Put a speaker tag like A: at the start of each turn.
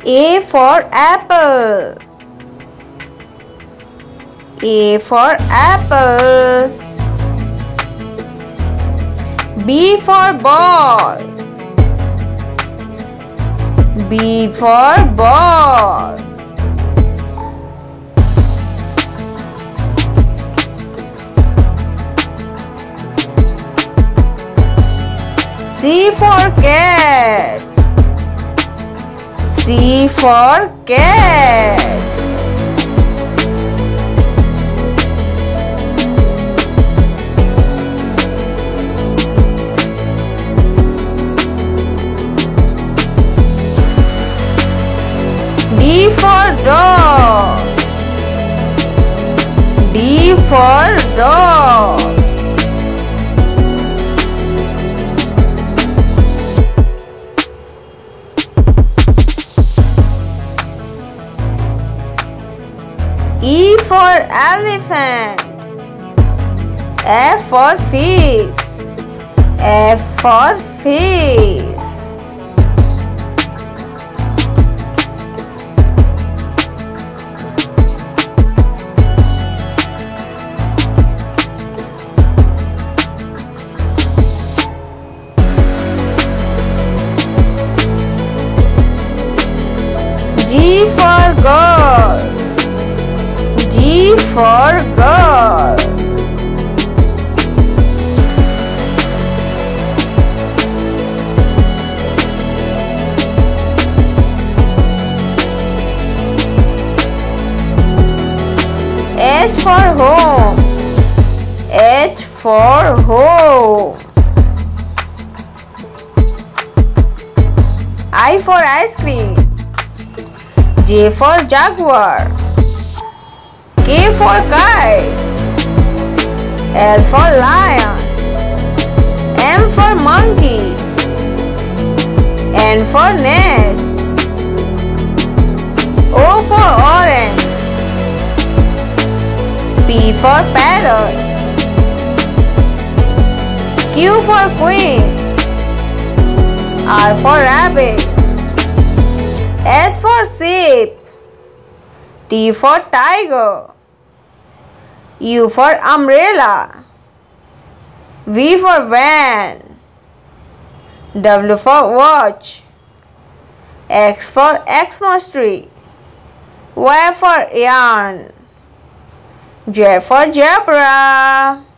A: A for apple. A for apple. B for ball. B for ball. C for cat. C for cat. D for dog. D for dog. E for elephant. F for fish. F for fish. G for girl. G for girl. H for home. H for home. I for ice cream. J for jaguar. K for kite. L for lion. M for monkey. N for nest. O for orange. P for parrot. Q for queen. R for rabbit. S for sheep. T for tiger. U for umbrella. V for van. W for watch. X for Xmas tree. Y for yarn. Z for zebra.